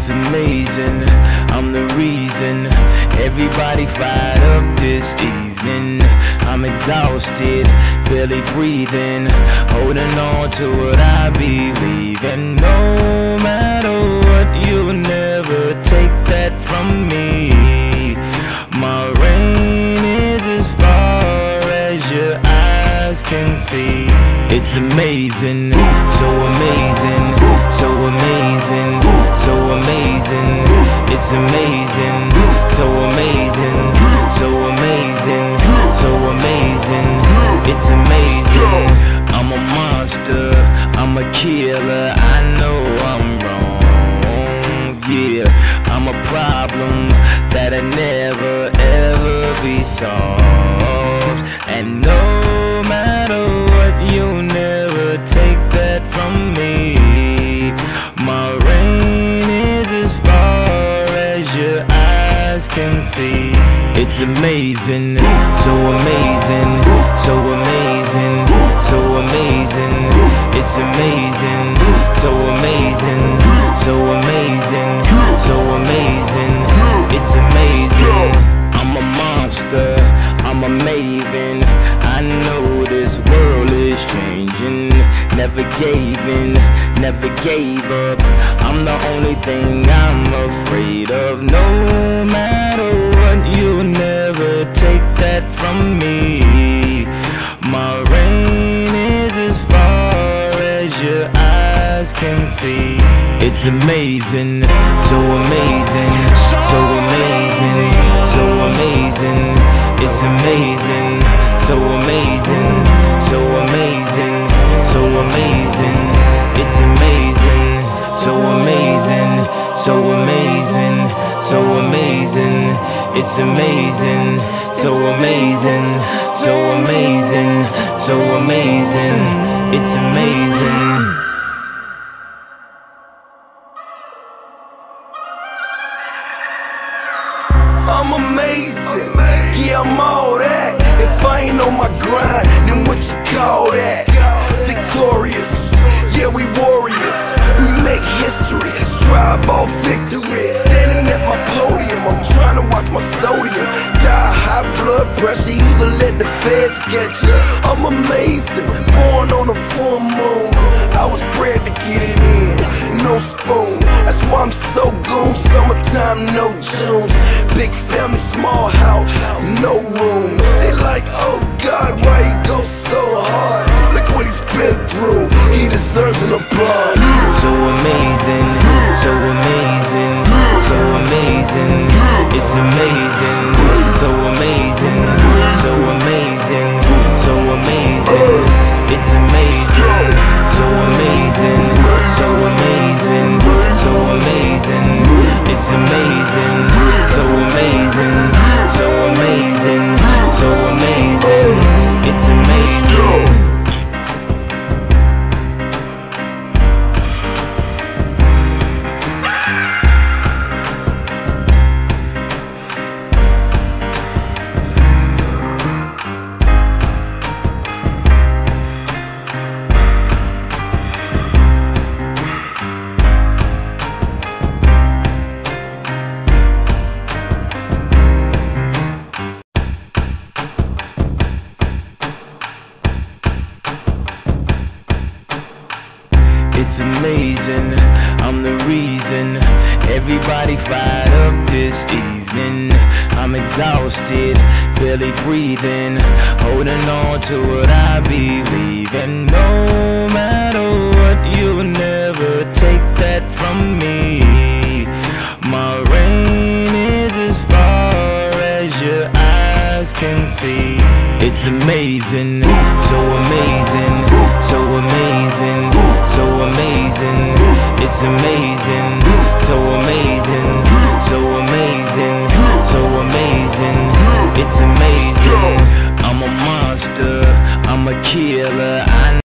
It's amazing, I'm the reason everybody fired up this evening. I'm exhausted, barely breathing, holding on to what I believe in. No matter what, you'll never take that from me. My reign is as far as your eyes can see. It's amazing, so amazing, so amazing, so amazing. It's amazing, so amazing, so amazing, so amazing. It's amazing. I'm a monster, I'm a killer. I know I'm wrong, yeah. I'm a problem that'll never ever be solved. And no matter what, you'll never take that from me. My reign is as far as your eyes can see. It's amazing, so amazing, so amazing, so amazing. It's amazing, so amazing, so amazing, so amazing. It's amazing. I'm a monster, I'm a maven. I know this world is changing. Never gave in, never gave up. I'm the only thing I'm afraid of. No matter what, you'll never take that from me. My reign is as far as your eyes can see. It's amazing, so amazing, so amazing, so amazing. It's amazing, so amazing, so amazing, so amazing. It's amazing, so amazing, so amazing, so amazing. It's amazing, so amazing, so amazing, so amazing. It's amazing. I'm amazing, yeah, I'm all that. If I ain't on my grind, then what you call that? Victorious, yeah, we warriors. We make history, strive all victory. Standing at my podium, I'm trying to watch my sodium. Die high blood pressure, either let the feds get you. I'm amazing, born on a full moon. I was bred to get it in, no spoon. That's why I'm so goon. Summertime, no Junes. Big family, small house, no room. They like, oh God, why he go so hard? Look what he's been through, he deserves an applause. So amazing, so amazing, so amazing. It's amazing, so amazing, so amazing, so amazing. It's amazing, so amazing, so amazing, so amazing. It's amazing, so amazing, so amazing, so amazing. It's amazing. It's amazing, I'm the reason everybody fired up this evening. I'm exhausted, barely breathing, holding on to what I believe in. No matter what, you'll never take that from me. My reign is as far as your eyes can see. It's amazing, so amazing, so amazing, so amazing. It's amazing, so amazing, so amazing, so amazing. It's amazing. I'm a monster, I'm a killer.